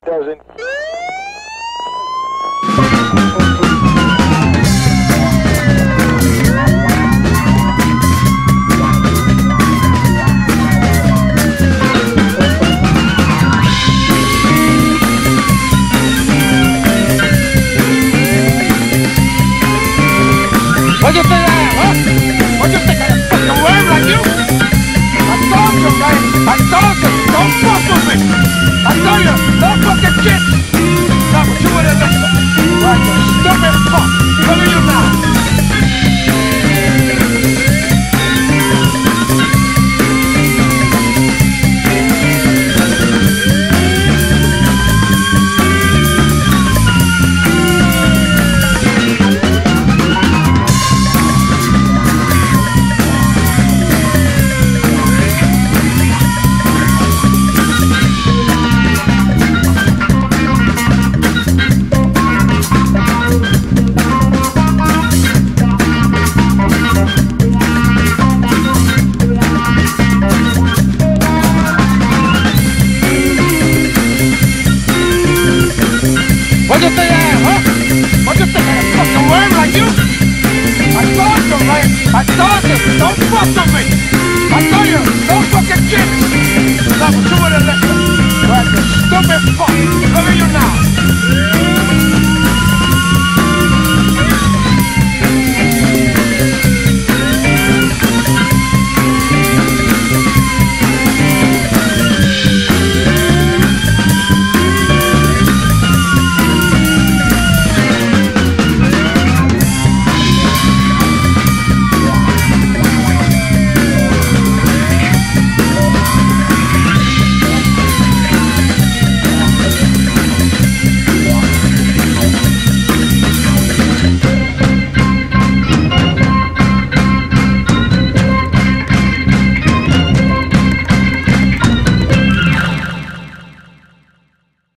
Doesn't. What do you think I am, huh? What do you think I am, fucking worm like you? I told you, man. I told you, don't fuck with me. I tell you, no fucking shit. No, but you wouldn't listen. Right, you stupid fuck. Look at you now. What do you think I am, huh? What do you think I am, fucking worm like you? I told you, man. I told you, don't fuck with me. I tell you, no fucking shit. No, but you wouldn't listen. Right, you stupid fuck. Look at you now.